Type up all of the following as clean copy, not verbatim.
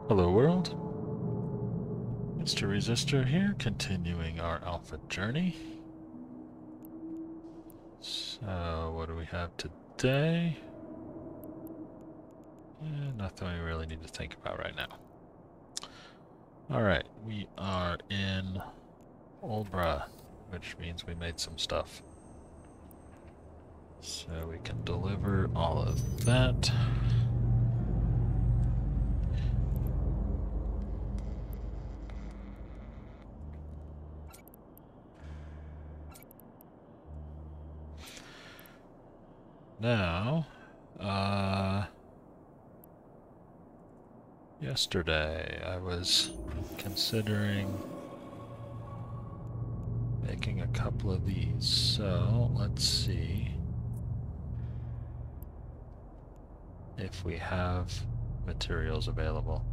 Hello world, Mr. Resistor here, continuing our alpha journey. So, what do we have today? Nothing we really need to think about right now. Alright, we are in Olbra, which means we made some stuff. So we can deliver all of that. Now, yesterday I was considering making a couple of these, so let's see if we have materials available.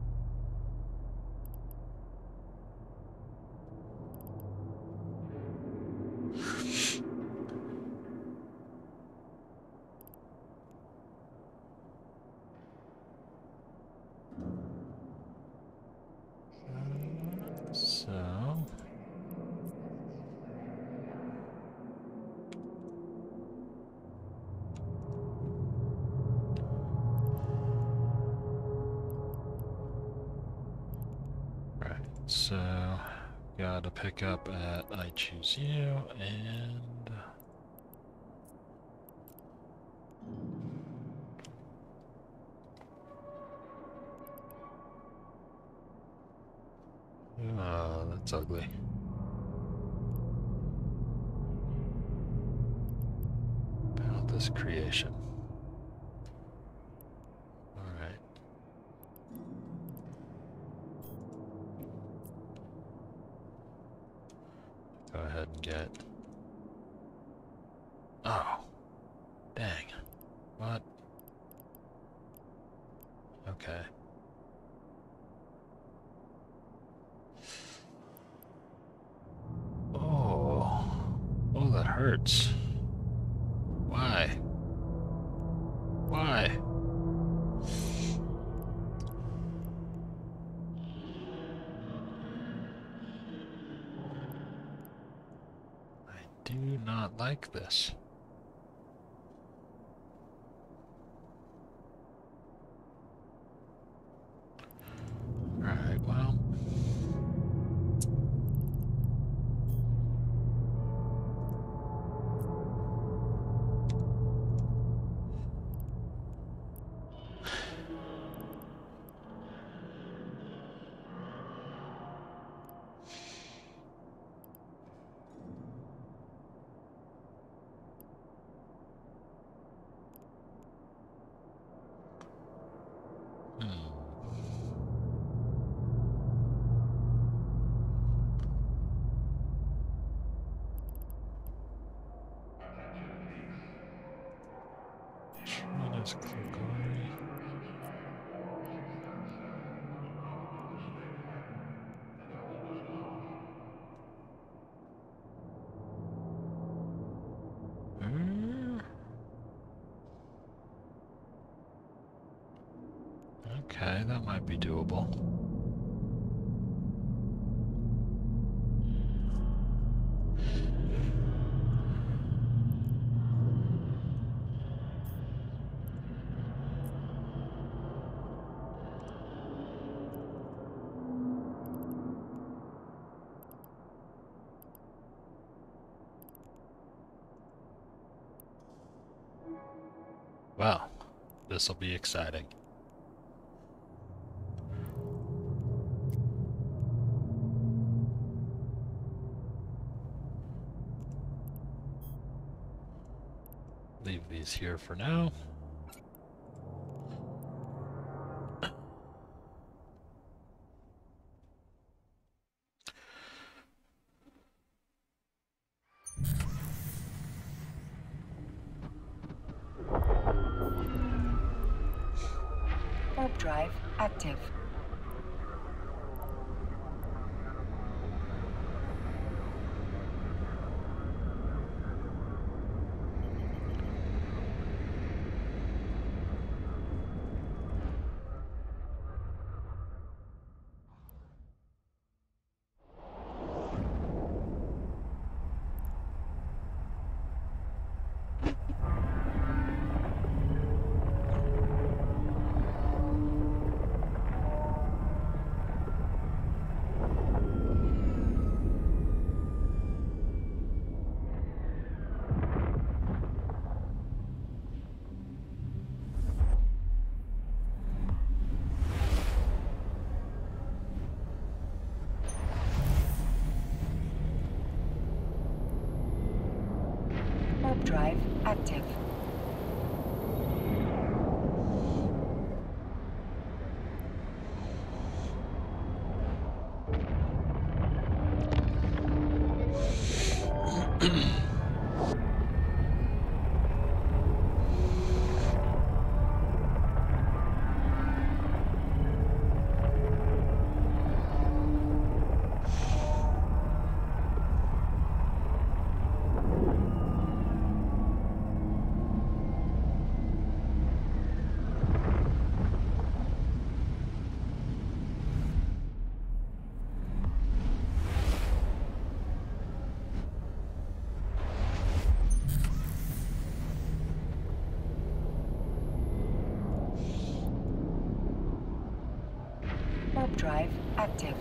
So, right, so gotta pick up at I Choose You and oh, that's ugly. About this creation. Alright. Go ahead and get. Oh, dang. What? Okay. Oh. Oh, that hurts. Why? Why? I do not like this. Alright, well. What is Klugari? Okay, that might be doable. Wow, this will be exciting. Leave these here for now. Warp drive active. Warp drive active. Warp drive active.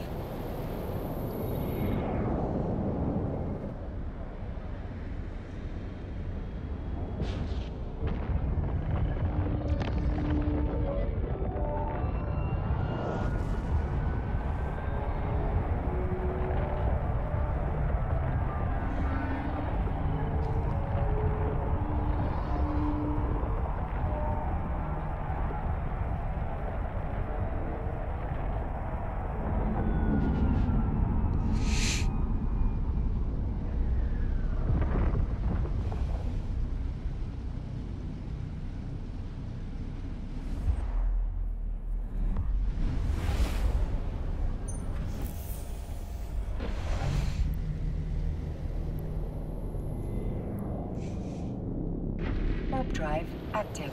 Warp drive active.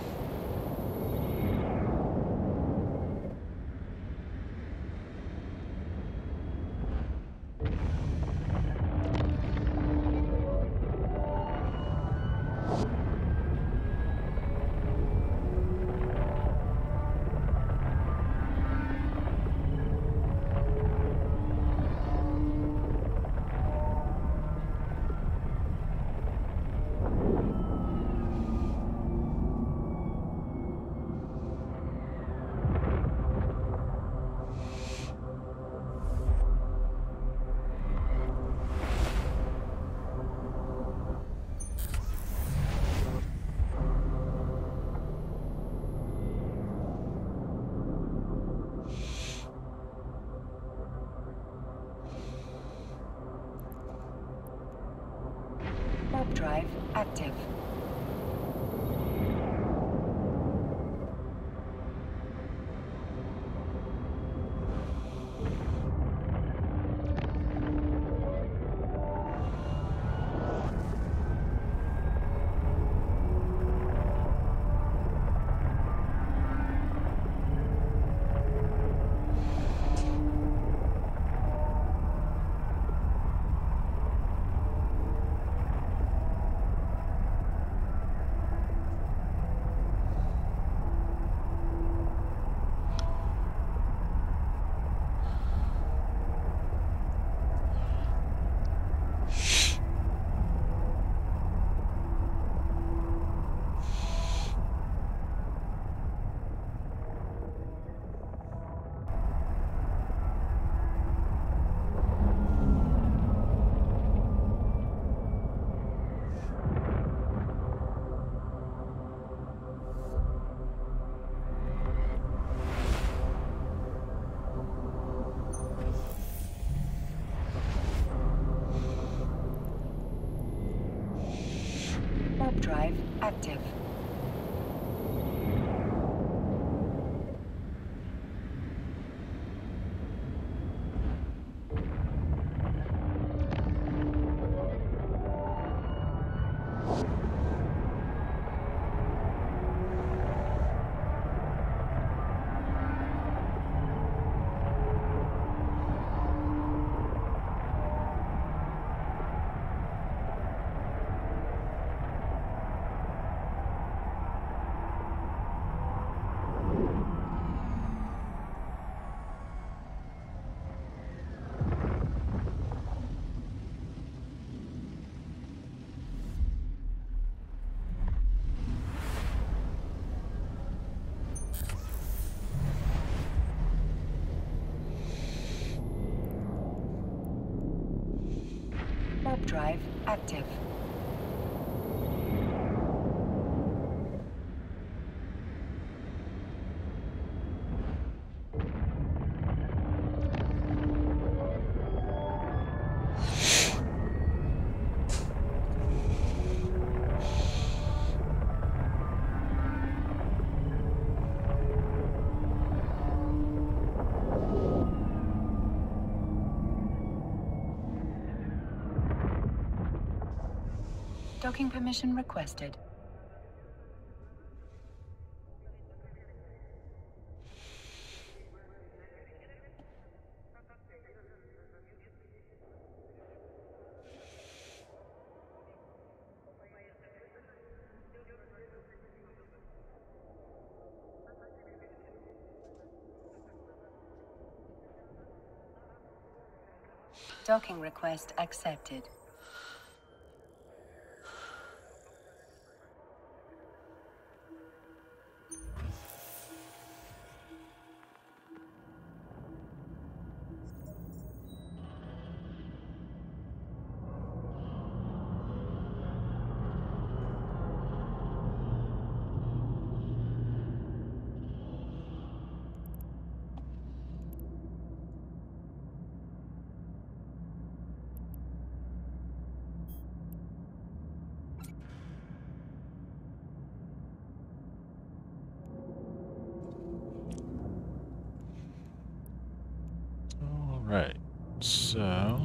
Warp drive active. Warp drive active. Warp drive active. Docking permission requested. Docking request accepted. All right, so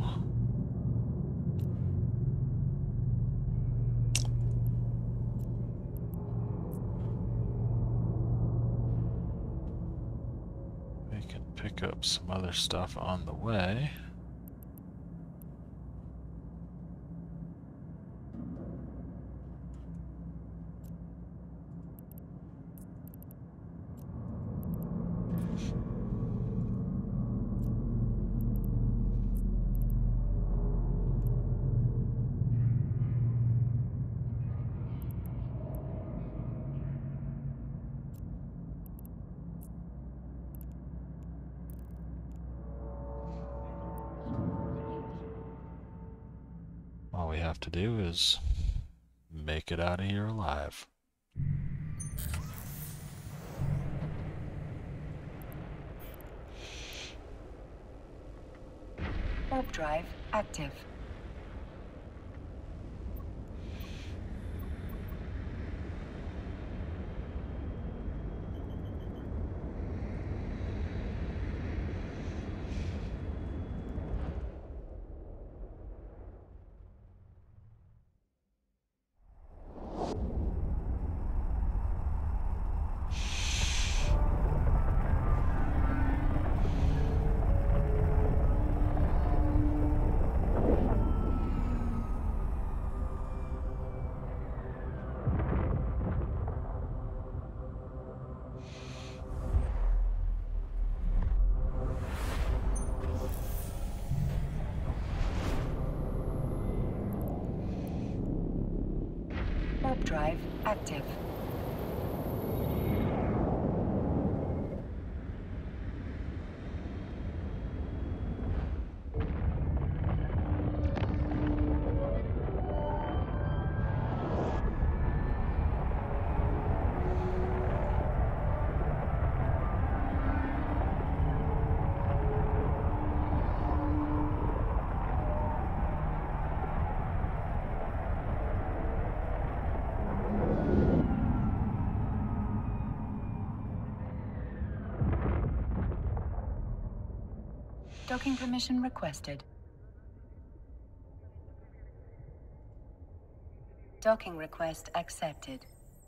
we can pick up some other stuff on the way. All we have to do is make it out of here alive. Warp drive active. Warp drive active. Docking permission requested. Docking request accepted.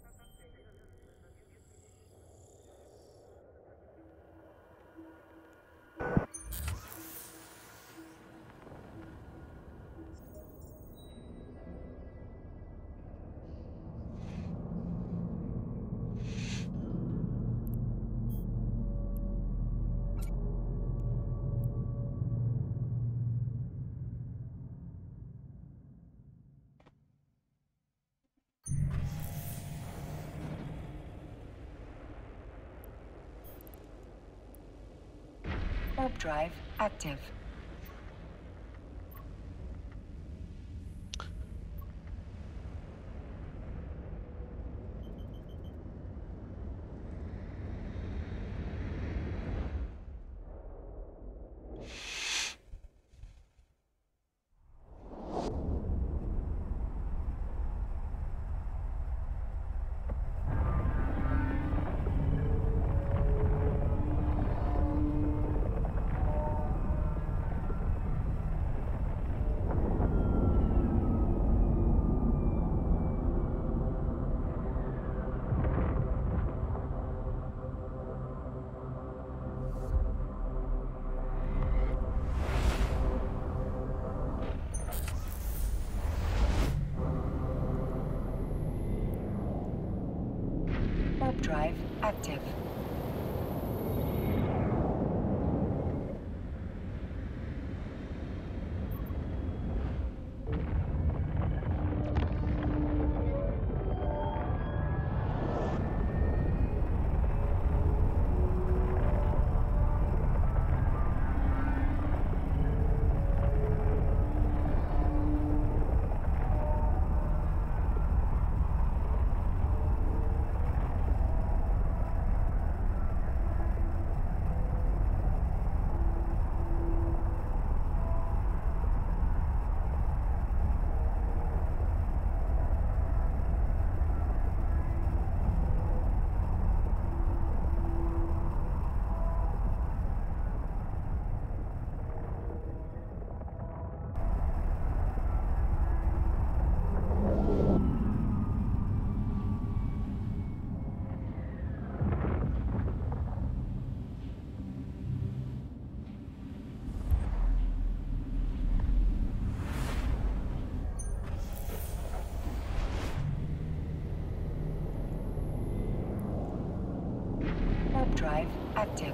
Warp drive active. active. Warp drive active.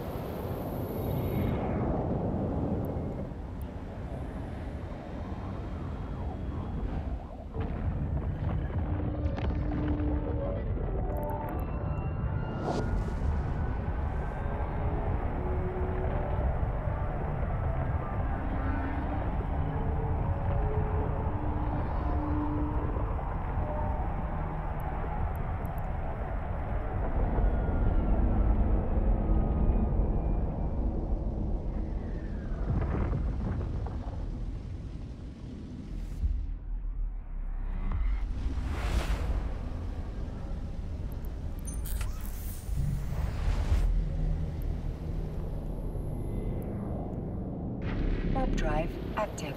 Warp drive active.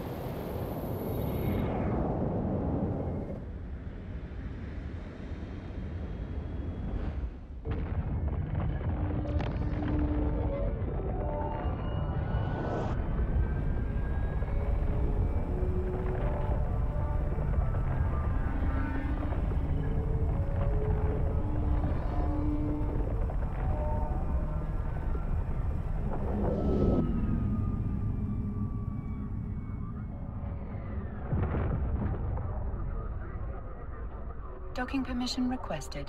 Docking permission requested.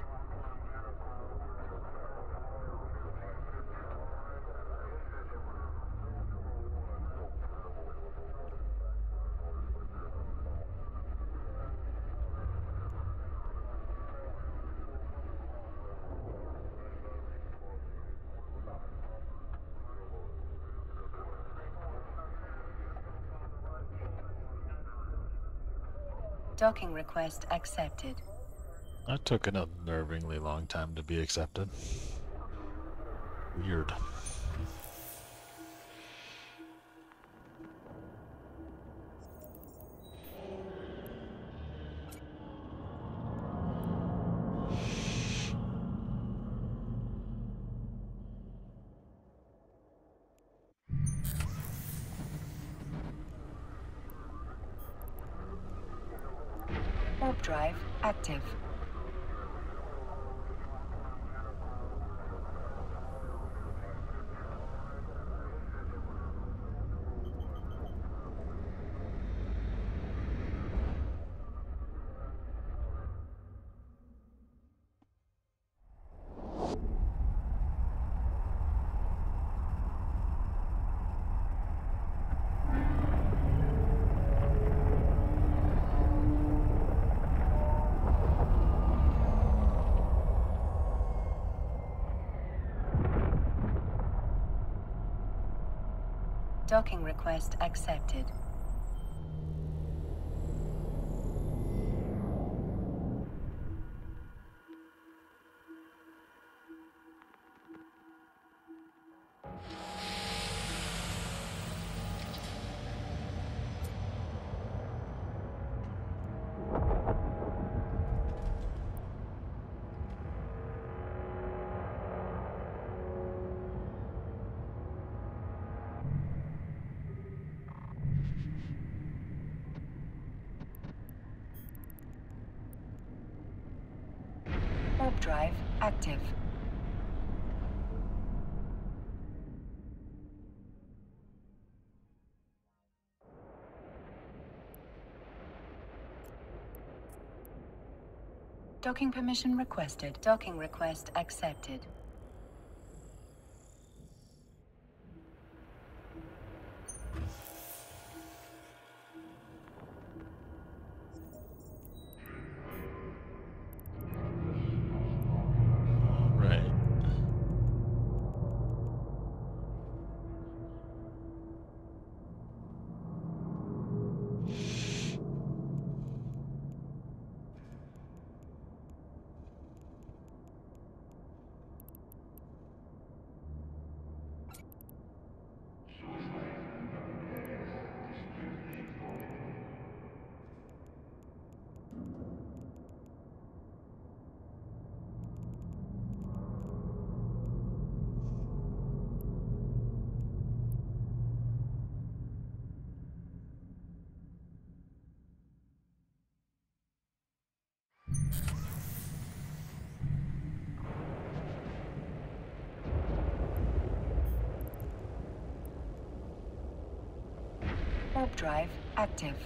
Docking request accepted. That took an unnervingly long time to be accepted. Weird. Warp drive active. Docking request accepted. Warp drive active. Docking permission requested. Docking request accepted. Right. Warp drive active.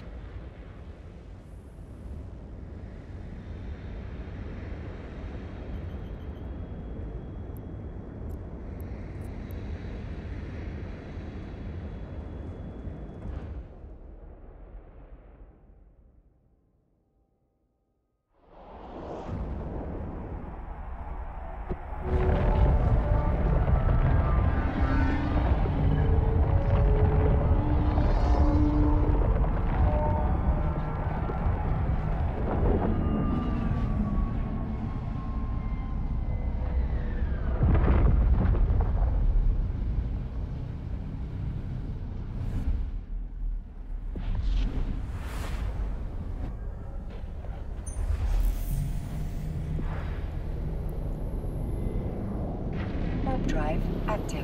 Warp drive active.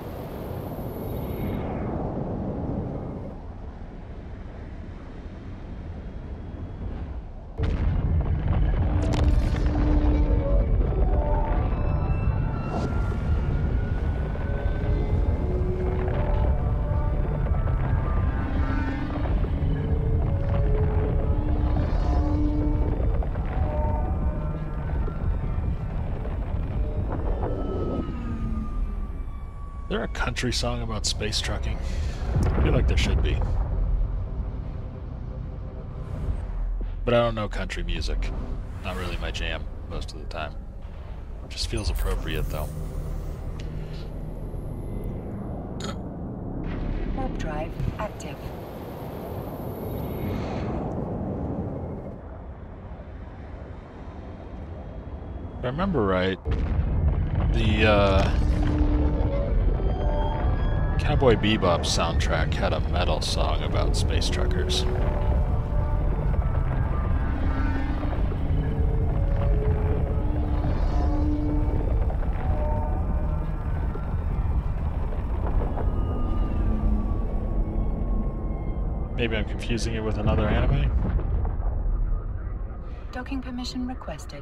Is there a country song about space trucking? I feel like there should be. But I don't know country music. Not really my jam most of the time. Just feels appropriate though. Warp drive active. If I remember right, the Cowboy Bebop soundtrack had a metal song about space truckers. Maybe I'm confusing it with another anime? Docking permission requested.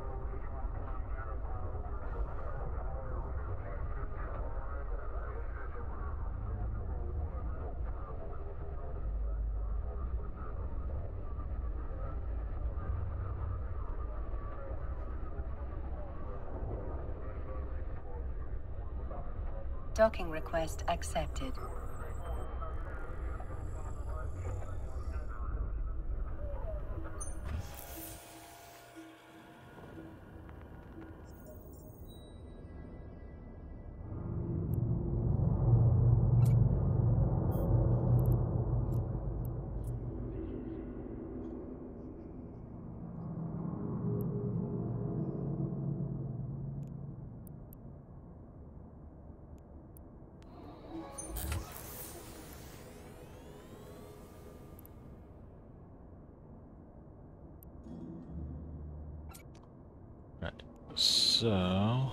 Docking request accepted. Right. So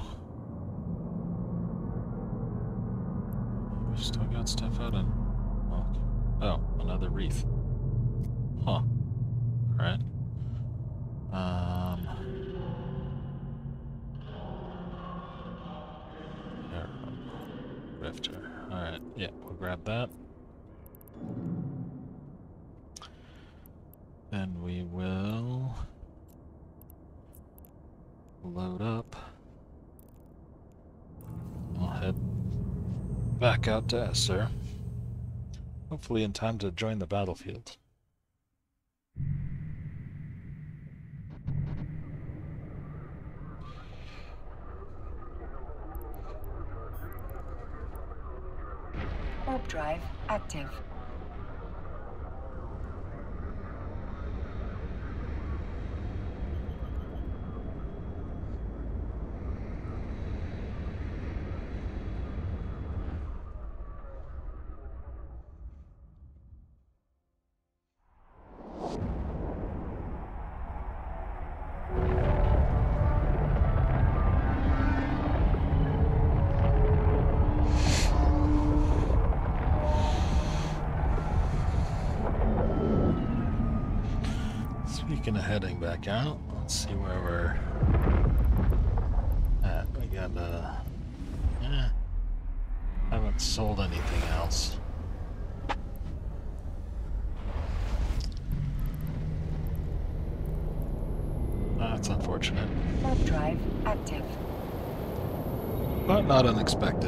we've still got stuff out on. Oh, another wreath. Huh. Alright. shifter. Alright, yeah, we'll grab that. Then we will load up. I'll head back out to Esser. Hopefully in time to join the battlefield. Warp drive active. Speaking of heading back out, let's see where we're at. We got haven't sold anything else. That's unfortunate. Warp drive active. But not unexpected.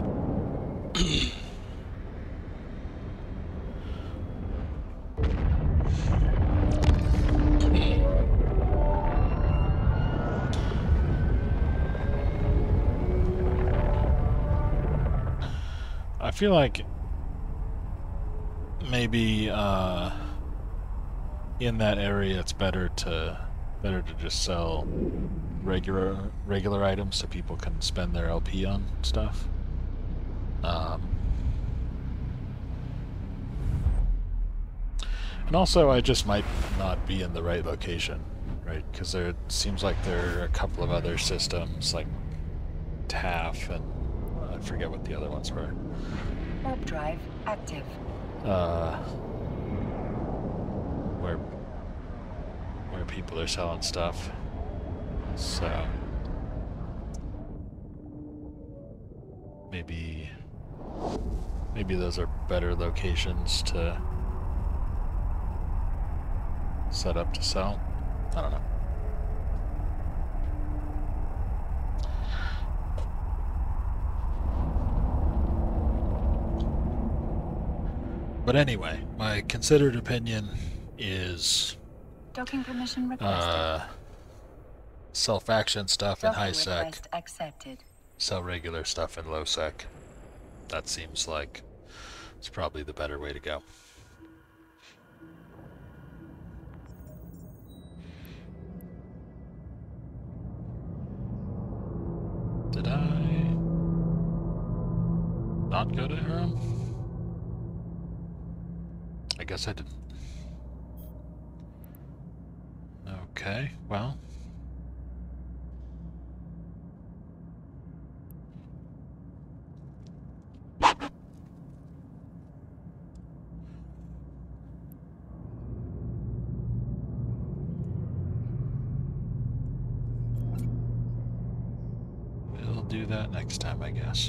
I feel like maybe in that area it's better to just sell regular items so people can spend their LP on stuff. And also I just might not be in the right location, right? Because there seems like there are a couple of other systems like TAF and I forget what the other ones were. Warp drive active. Where people are selling stuff. So maybe those are better locations to set up to sell. I don't know. But anyway, my considered opinion is Docking permission requested. sell faction stuff in Docking high sec, request accepted. sell regular stuff in low sec. That seems like it's probably the better way to go. Did I not go to Hiram? I guess I didn't. Okay, well. We'll do that next time, I guess.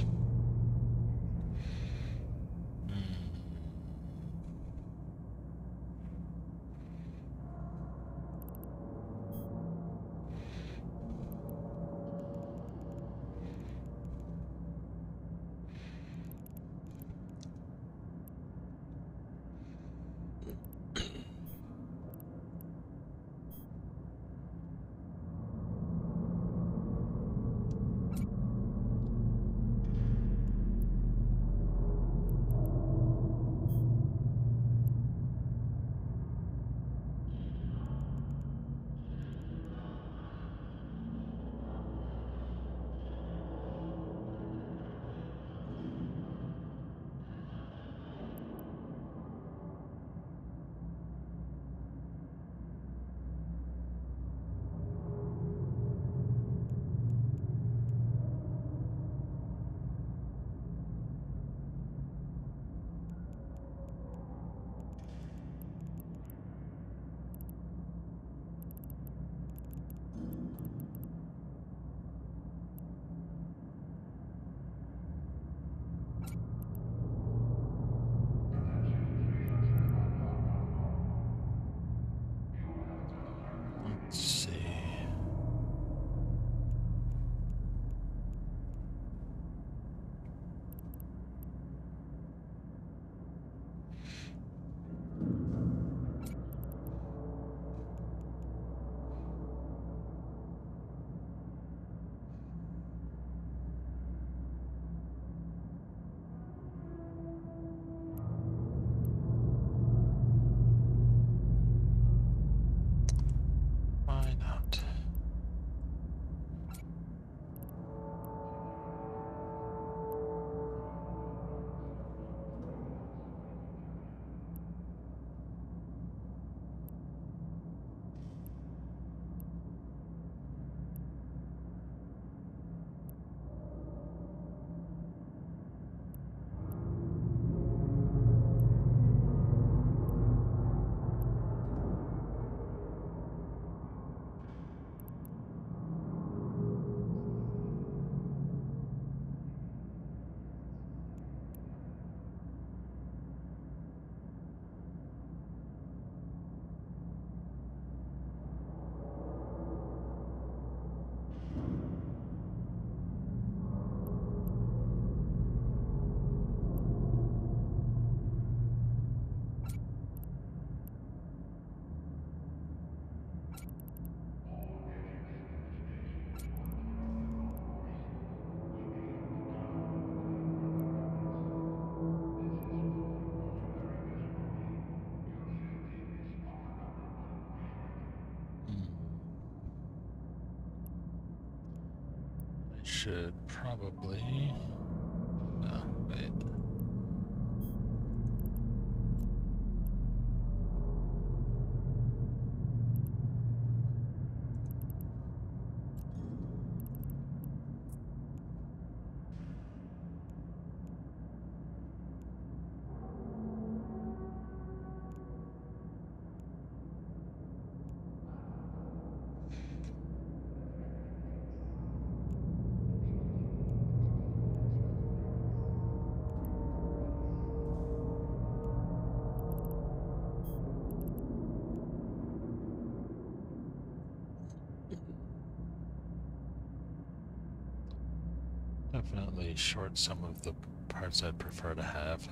should probably... Oh, wait. Definitely short some of the parts I'd prefer to have.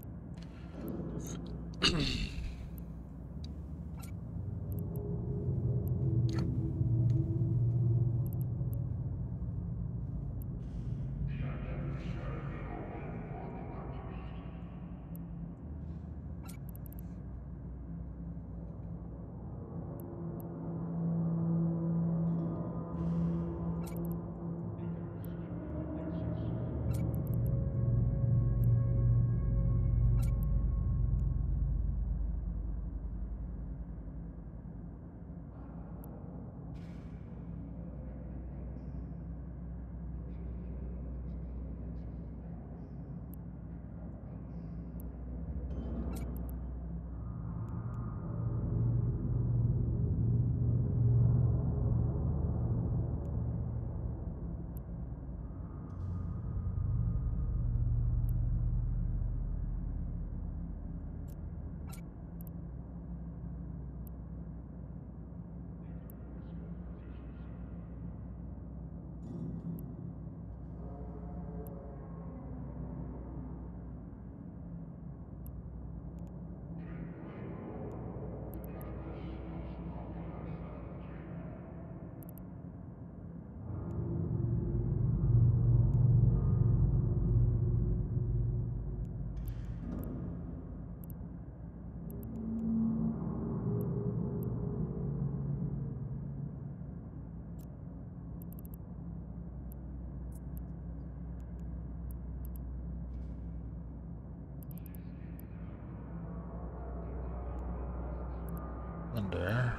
Wonder.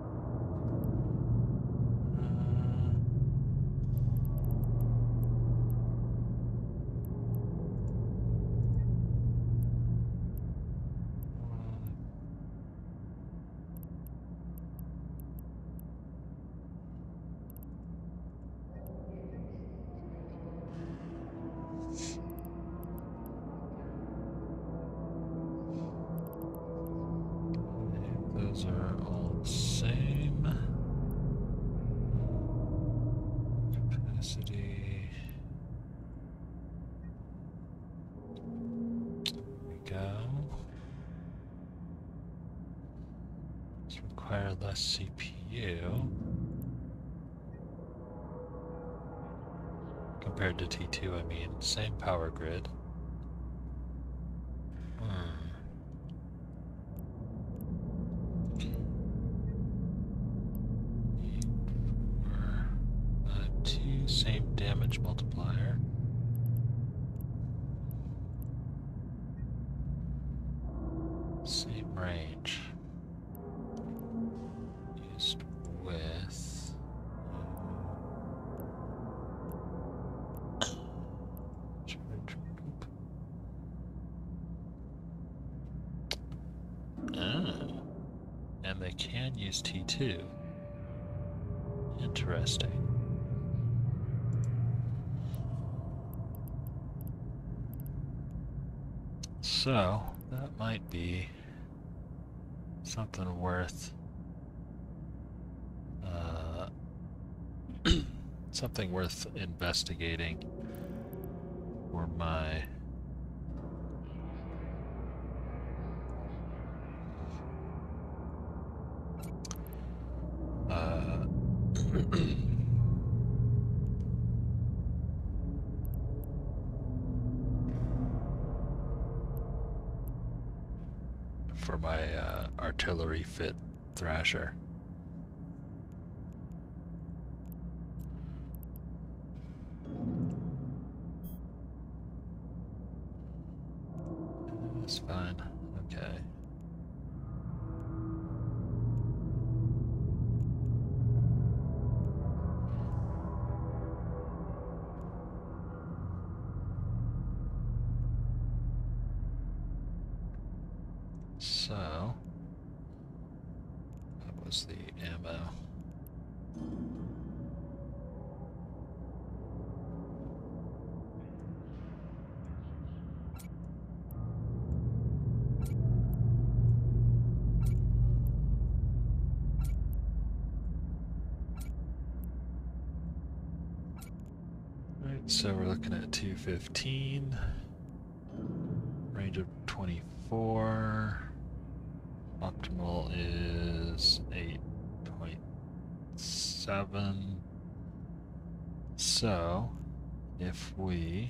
Those are all the same. Capacity. There we go. Let's require less CPU. Compared to T2, I mean, same power grid. Same damage multiplier. Same range. Used with... And they can use T2. Interesting. So, that might be something worth something worth investigating for my artillery fit Thrasher. That's fine. Okay. So, that was the ammo. Right, so we're looking at 215, range of 24. Optimal is 8.7. So, if we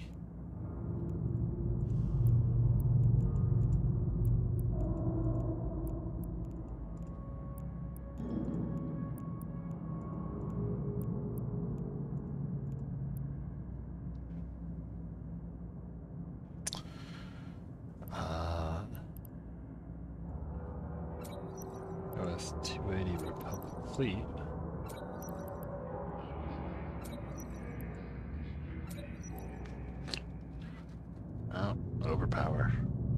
go with 280 Republic Fleet. Oh, overpower.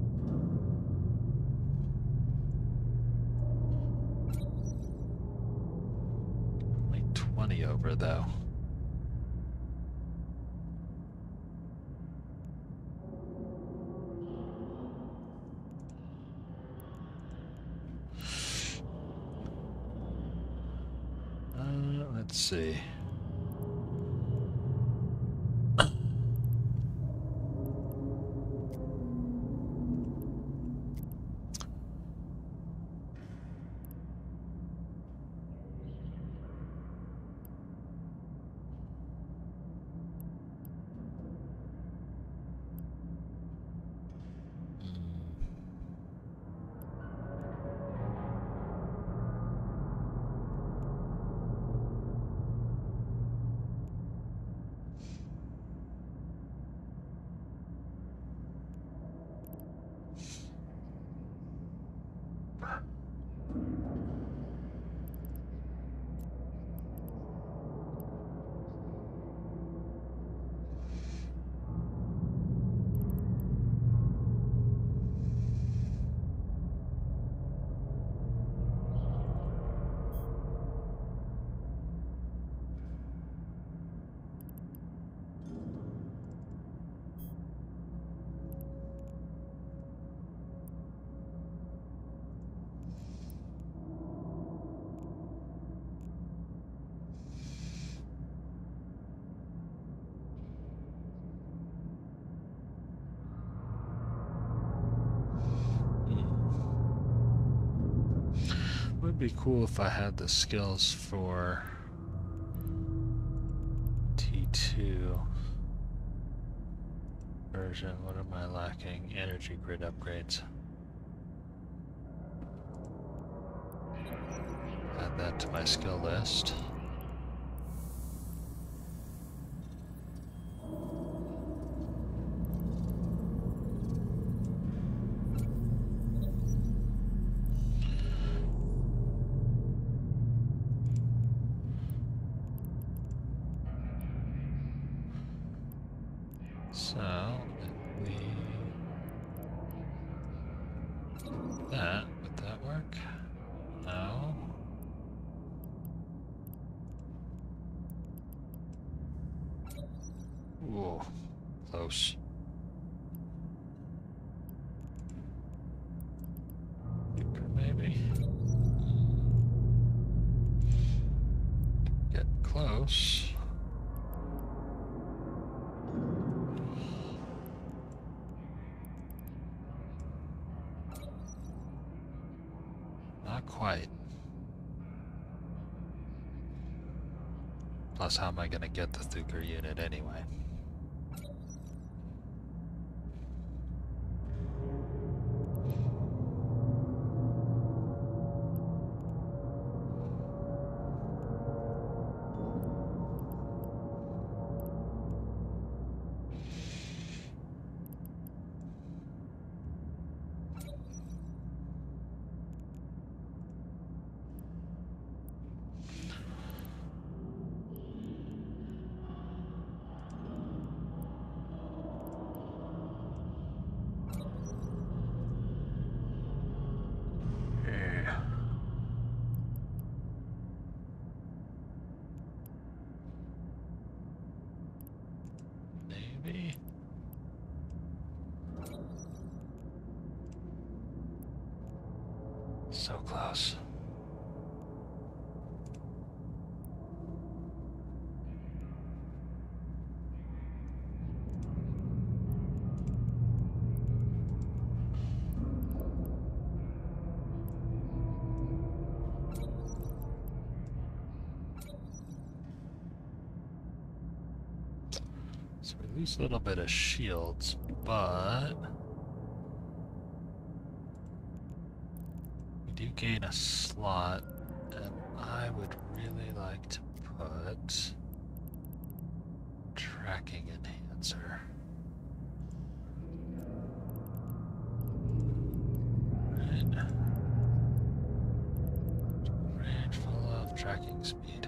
Only 20 over though. Let's see. Would be cool if I had the skills for T2 version. What am I lacking? Energy grid upgrades. Add that to my skill list. So, if we that, would that work? No. Ooh, close. Maybe. Get close. Not quite. Plus, how am I going to get the Thuker unit anyway? So close. So we lose a little bit of shields, but we do gain a slot, and I would really like to put tracking enhancer. Right. Range full of tracking speed.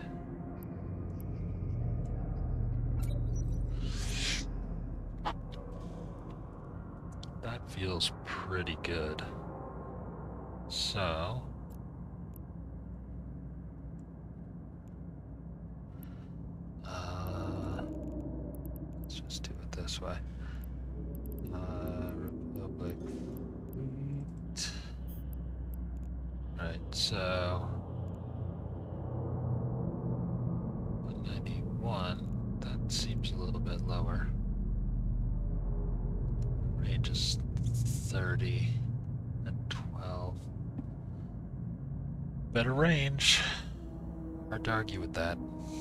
That feels pretty good. So let's just do it this way. Republic fleet. Right, so 191. That seems a little bit lower. Range is 30 and 12. Better range. Hard to argue with that.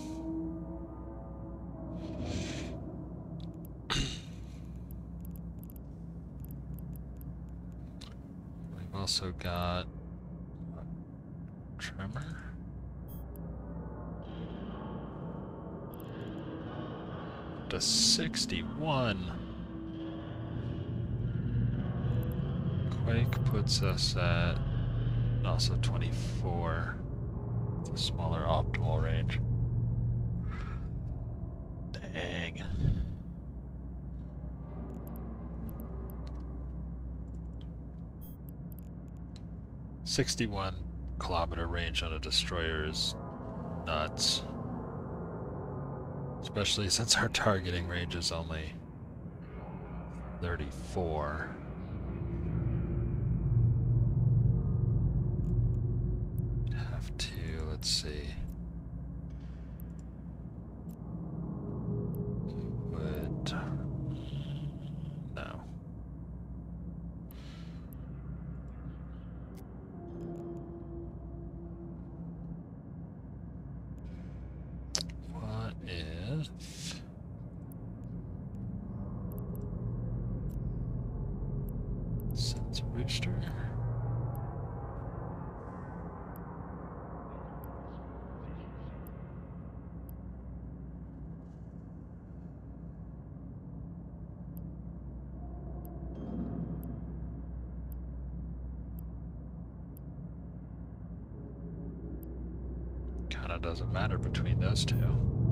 We've also got Tremor. To 61. Quake puts us at also 24. It's a smaller optimal range. Dang. .61 kilometer range on a destroyer is nuts. Especially since our targeting range is only 34. Have to, let's see. Would no. What if sensor booster? Kinda doesn't matter between those two.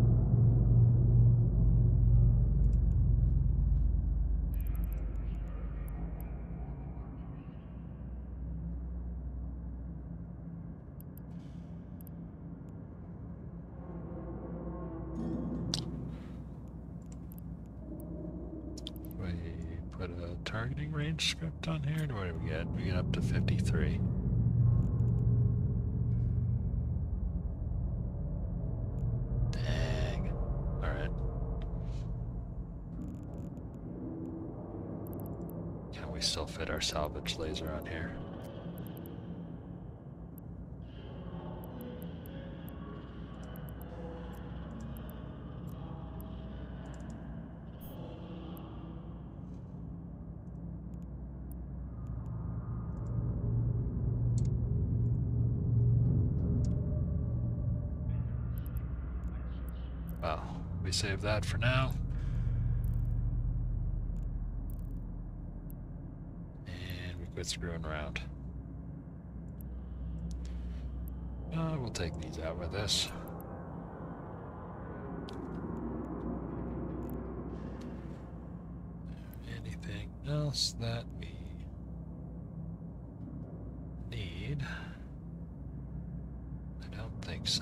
We put a targeting range script on here, and what do we get? We get up to 53. Dang. Alright. Can we still fit our salvage laser on here? Well, we save that for now. And we quit screwing around. We'll take these out with us. Anything else that we need? I don't think so.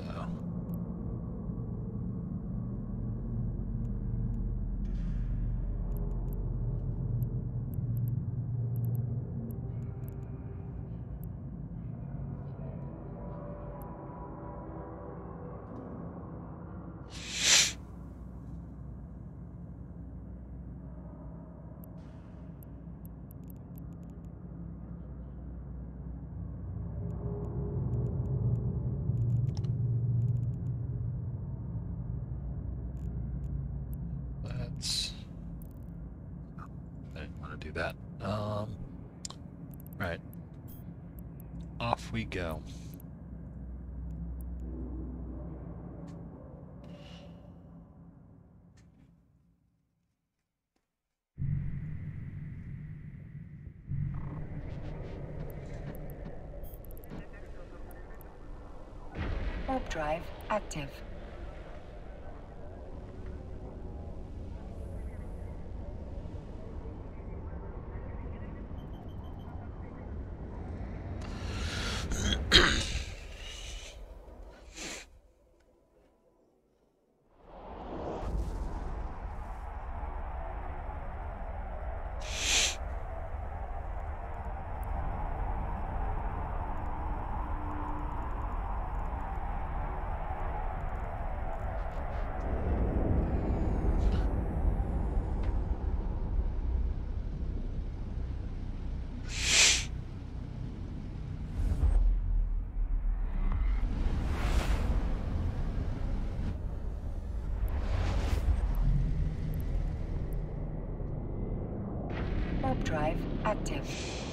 want to do that. Right. Off we go. Warp drive active. Warp drive active.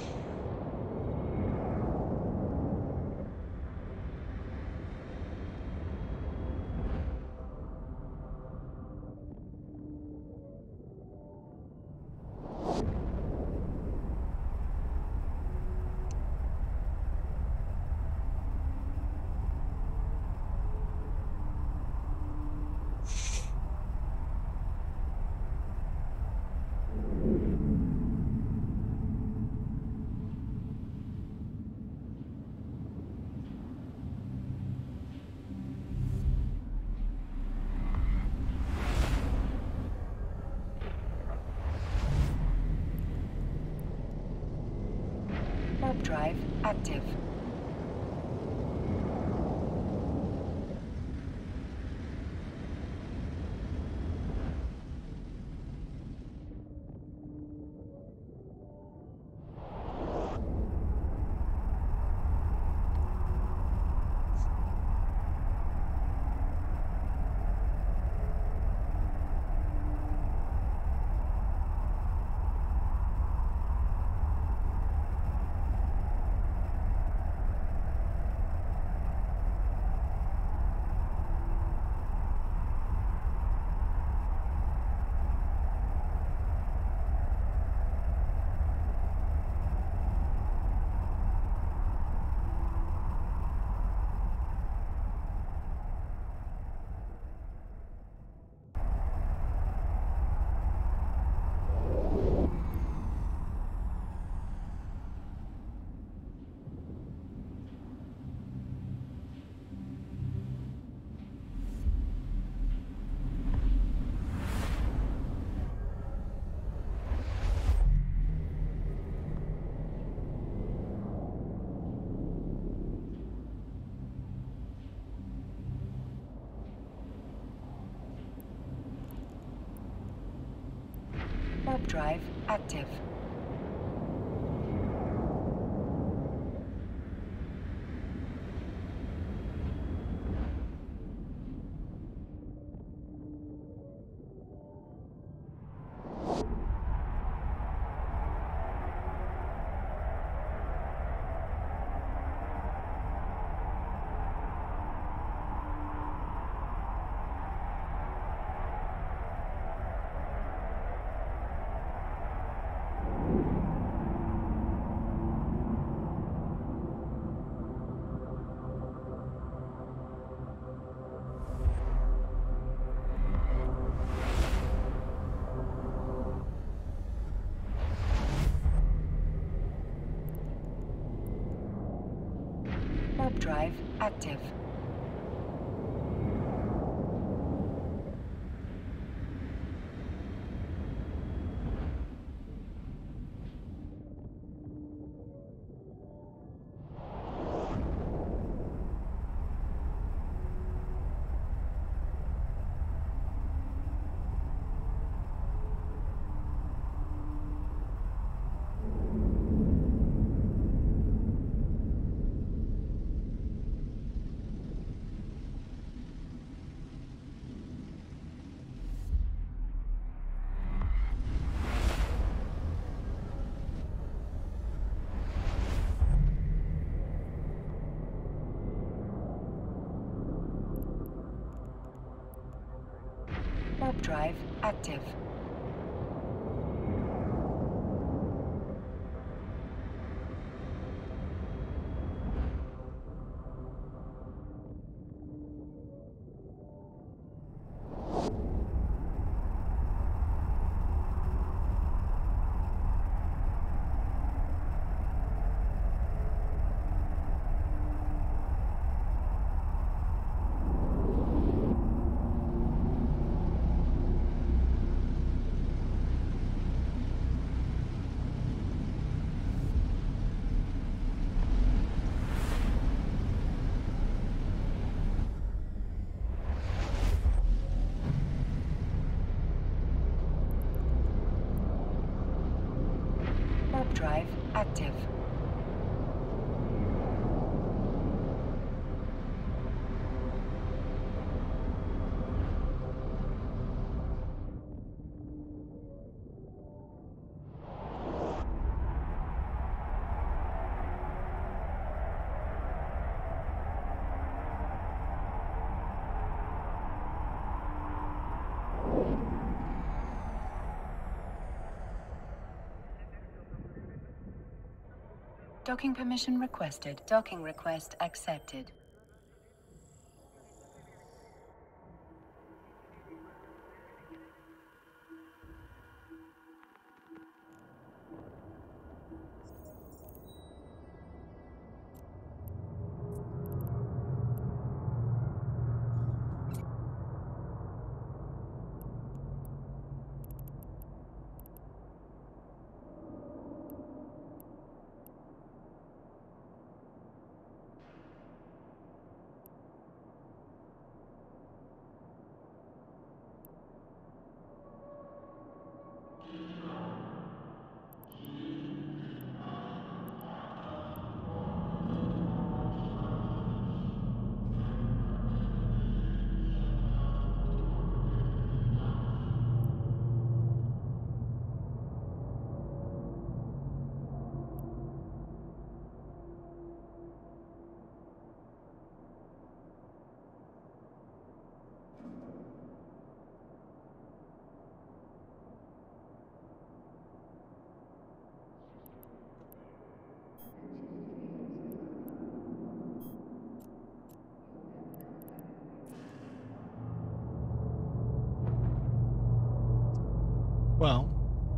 Warp drive active. Warp drive active. Warp drive active. Warp drive active. Warp drive active. Docking permission requested. Docking request accepted. Well,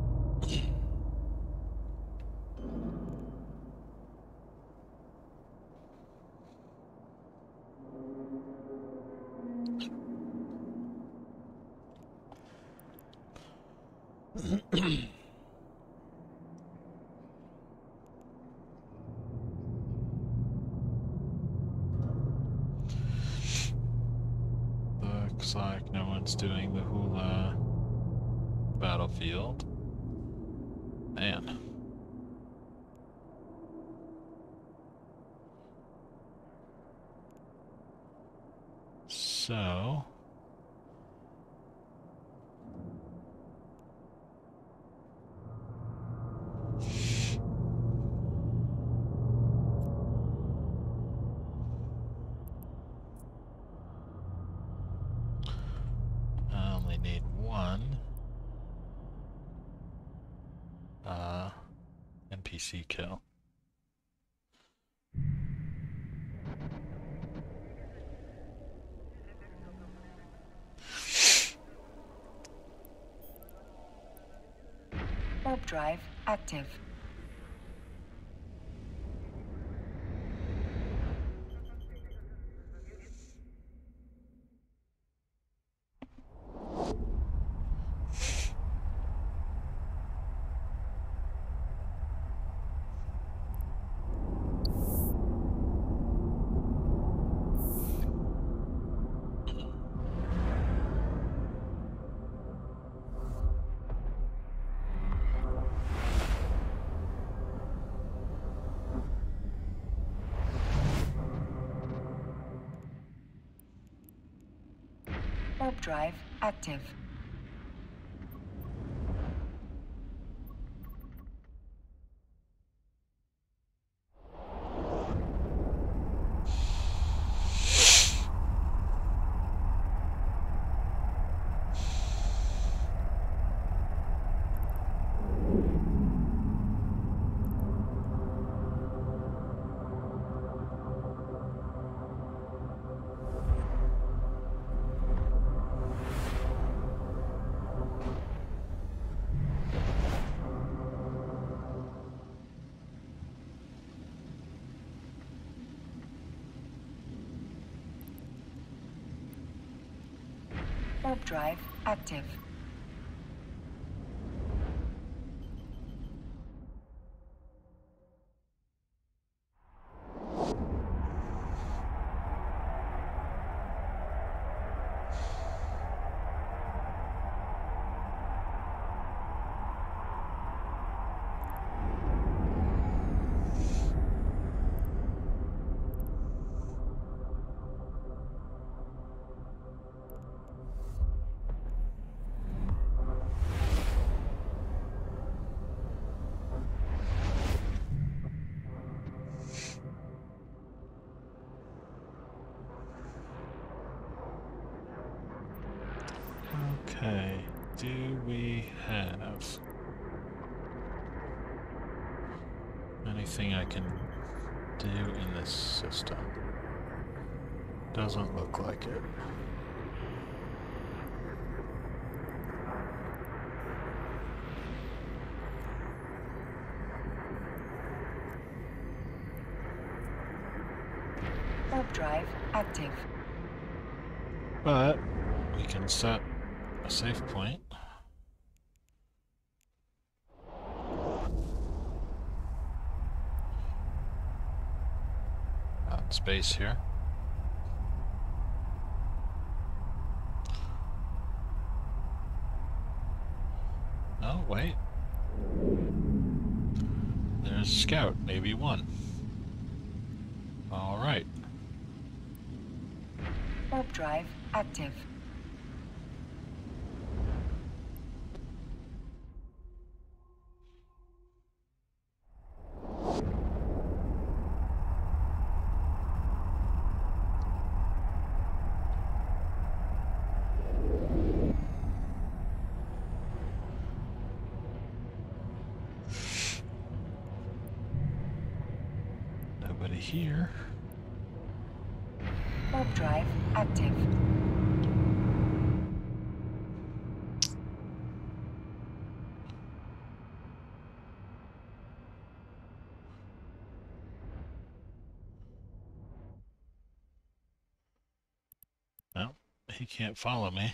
looks like no one's doing the hula battlefield. Man. So I only need one NPC kill. Warp drive active. Warp drive active. Warp drive active. Okay, do we have anything I can do in this system? Doesn't look like it. Warp drive active. But we can set a save point. Out in space here. Oh, wait. There's Scout, maybe one. All right. Warp drive active. Nobody here. Warp drive active. No, he can't follow me.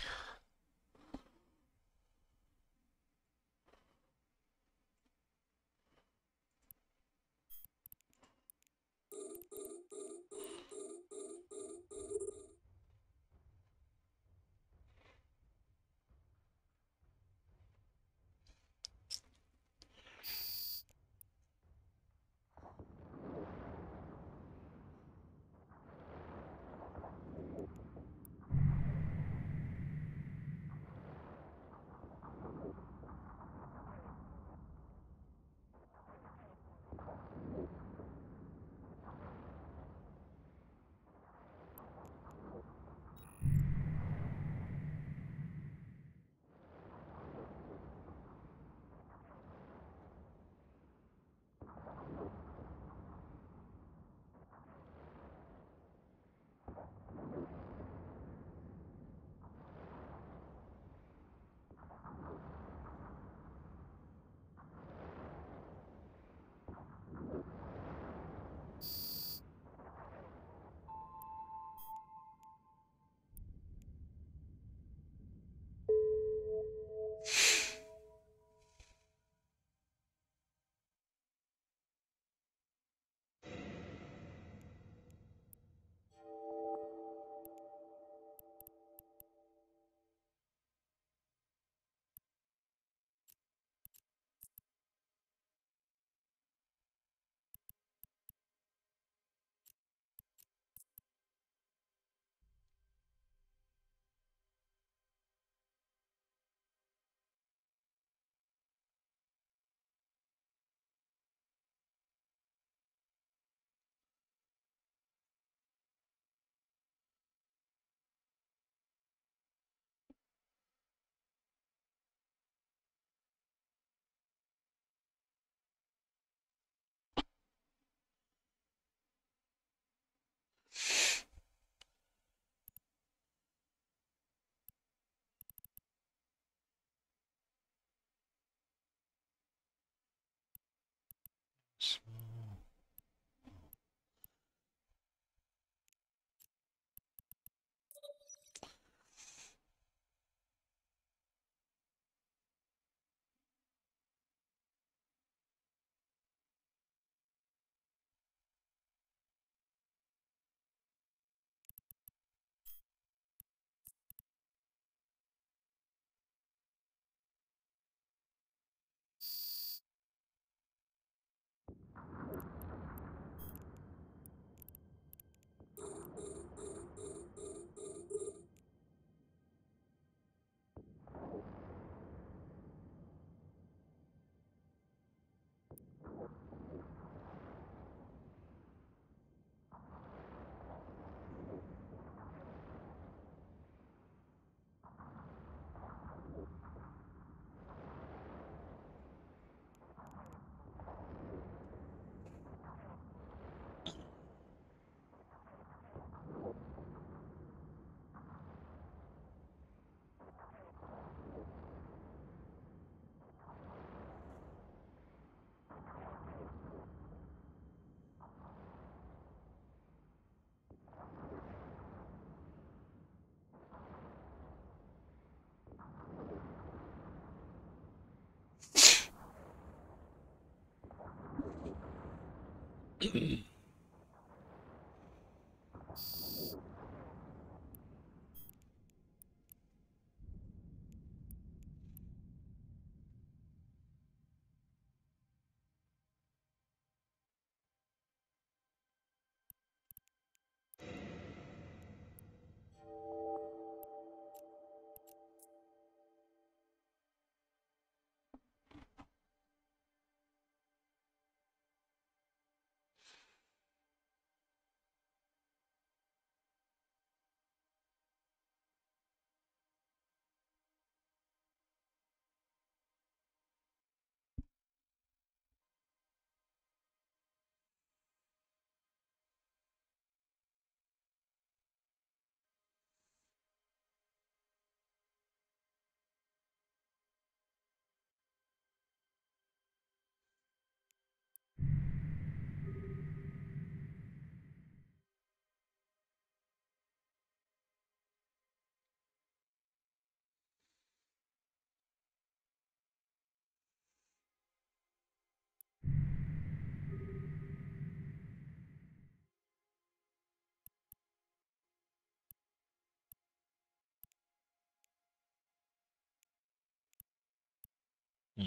Hmm.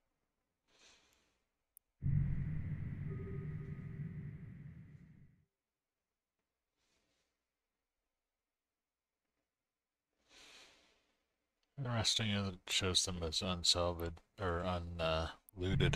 Interesting, it shows them as unsalvaged or unlooted.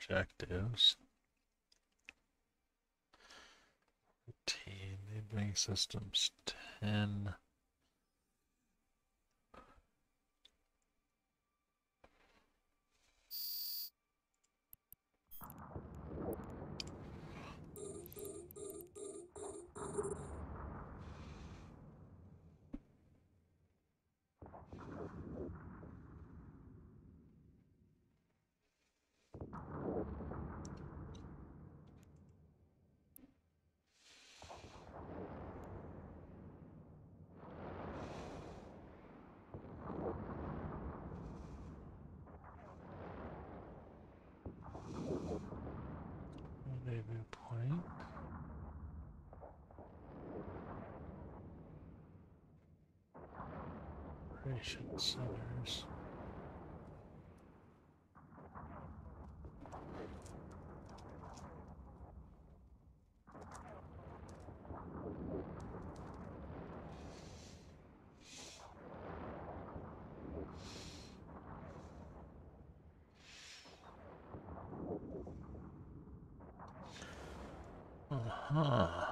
objectives. Routine, neighboring systems 10. Rendezvous point. Operation centers. Uh-huh.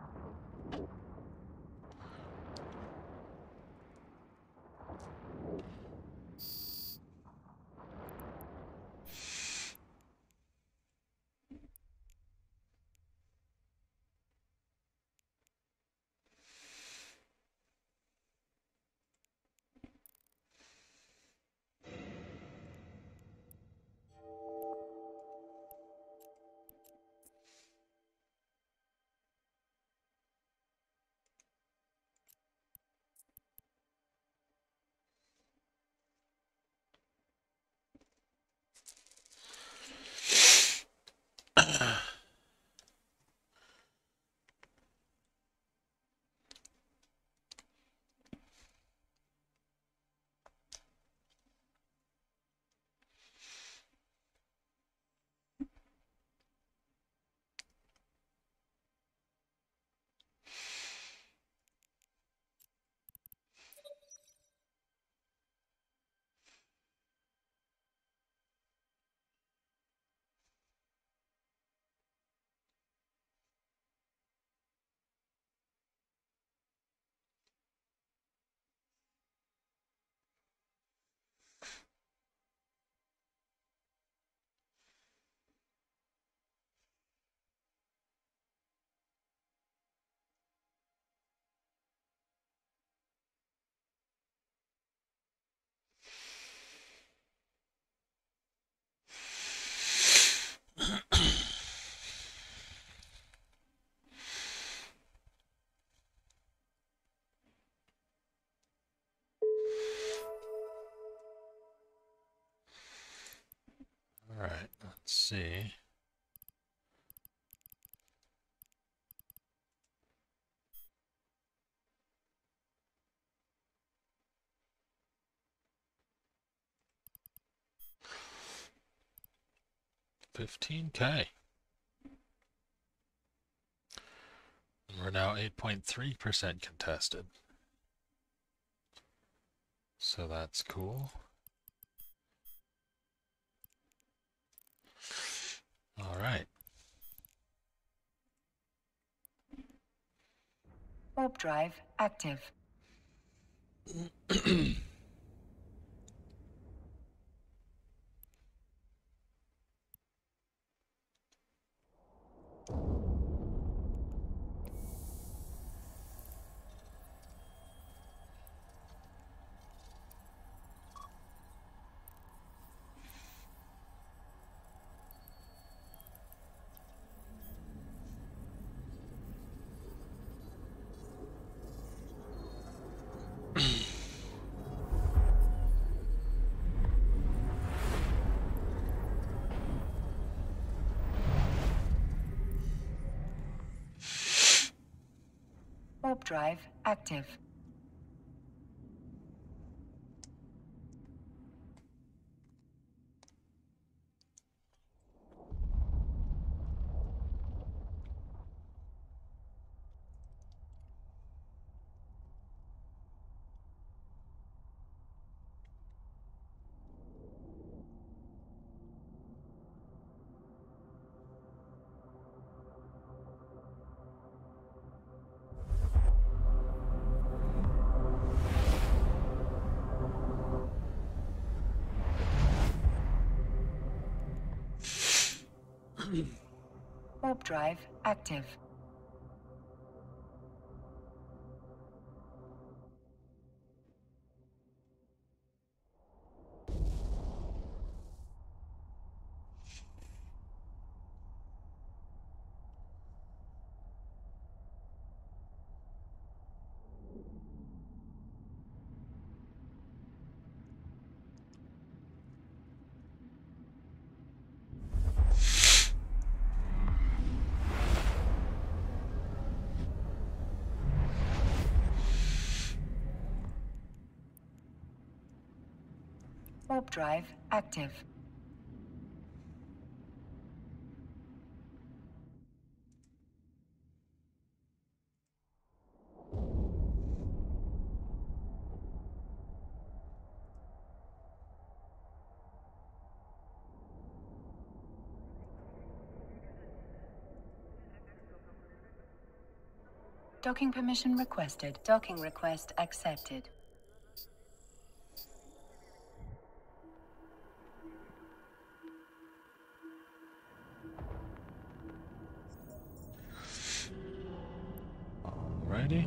All right, let's see. $15K. We're now 8.3% contested. So that's cool. All right. Warp drive active. Warp drive active. Warp drive active. Warp drive active. Docking permission requested. Docking request accepted. Alrighty.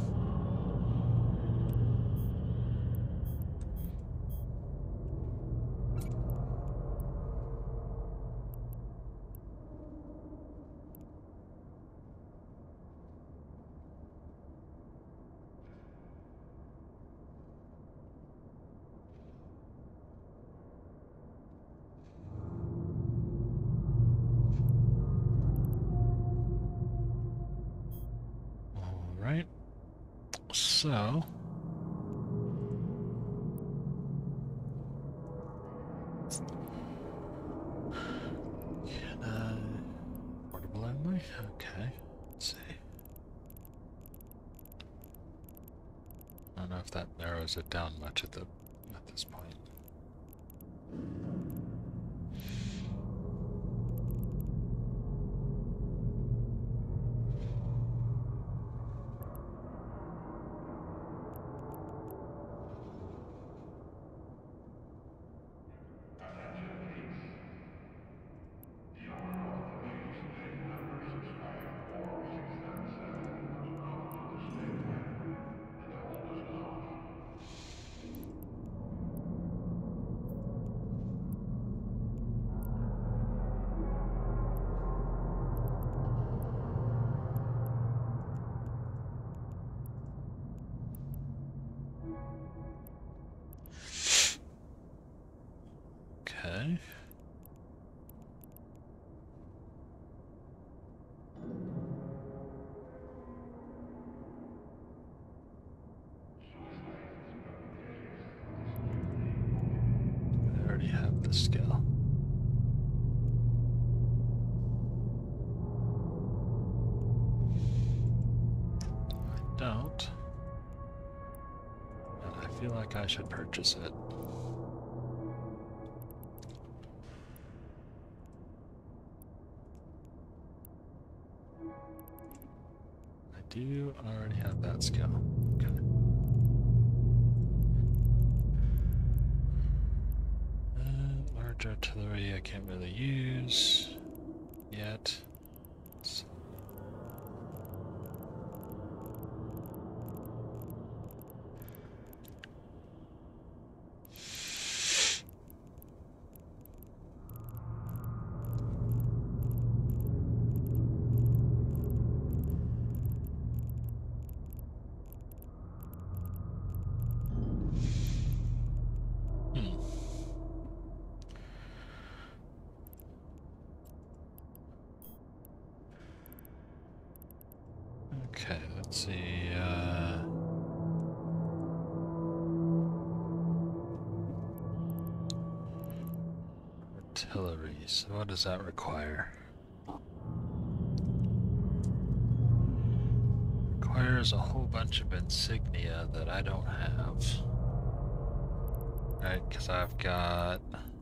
Alright. So portable only? Okay. Let's see. I don't know if that narrows it down much at this point. Okay. I already have the skill. I don't. And I feel like I should purchase it. I do already have that skill. Okay. Large artillery I can't really use yet. So okay, let's see. Artillery, so what does that require? Requires a whole bunch of insignia that I don't have. Right, because I've got...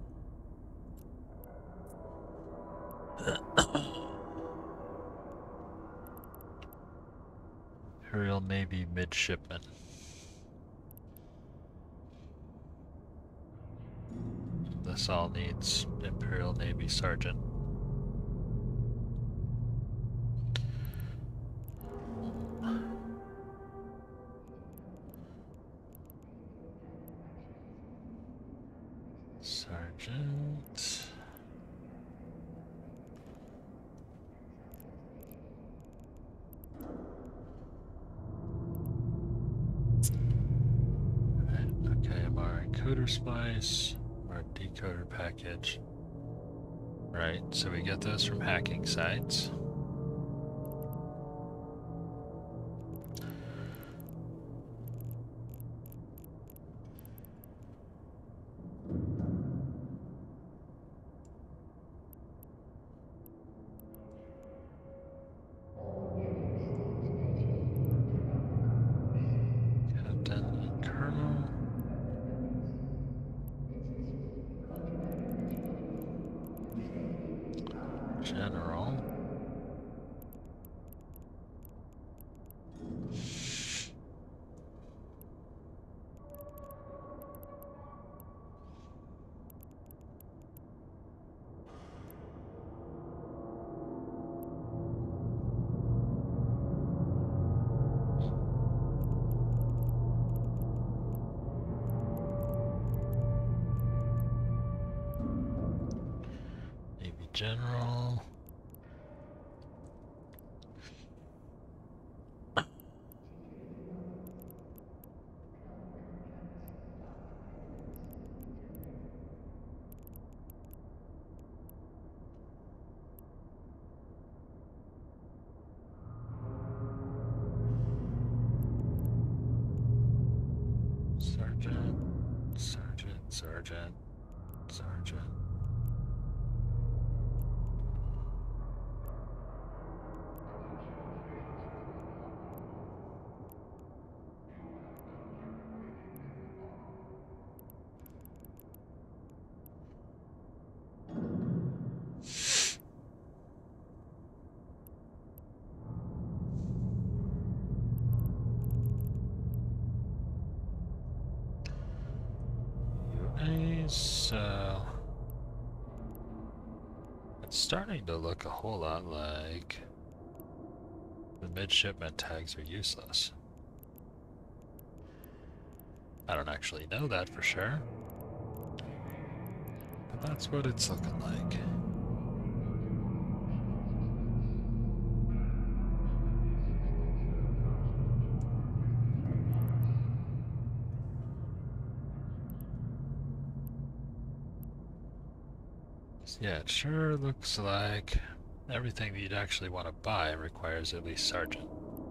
Imperial Navy Midshipman. This all needs Imperial Navy Sergeant. Sergeant. Okay, MR encoder splice, our decoder package. Right, so we get those from hacking sites. Captain and Colonel. General. Navy General. Sergeant, Sergeant, Sergeant, Sergeant. So it's starting to look a whole lot like the midshipman tags are useless. I don't actually know that for sure, but that's what it's looking like. Yeah, it sure looks like everything that you'd actually want to buy requires at least Sergeant.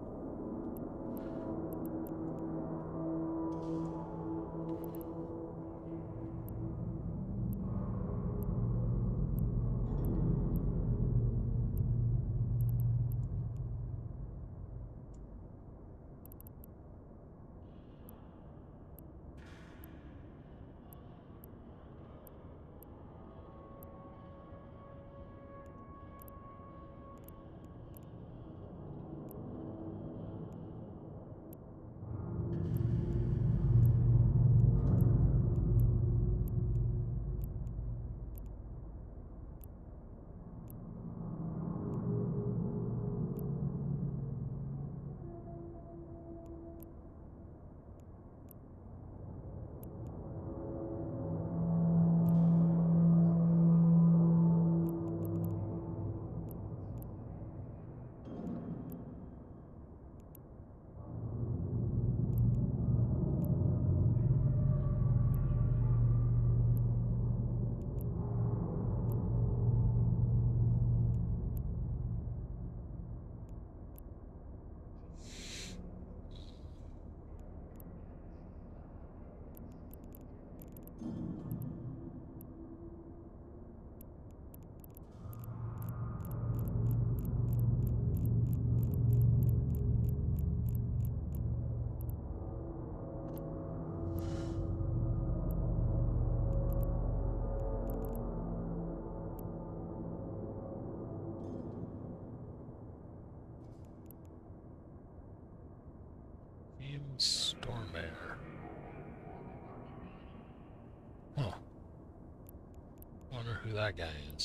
Stormare. Huh. Wonder who that guy is.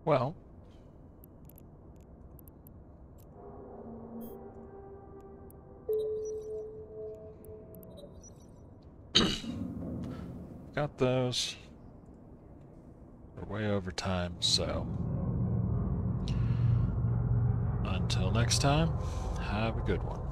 Well, got those. We're way over time, so until next time, have a good one.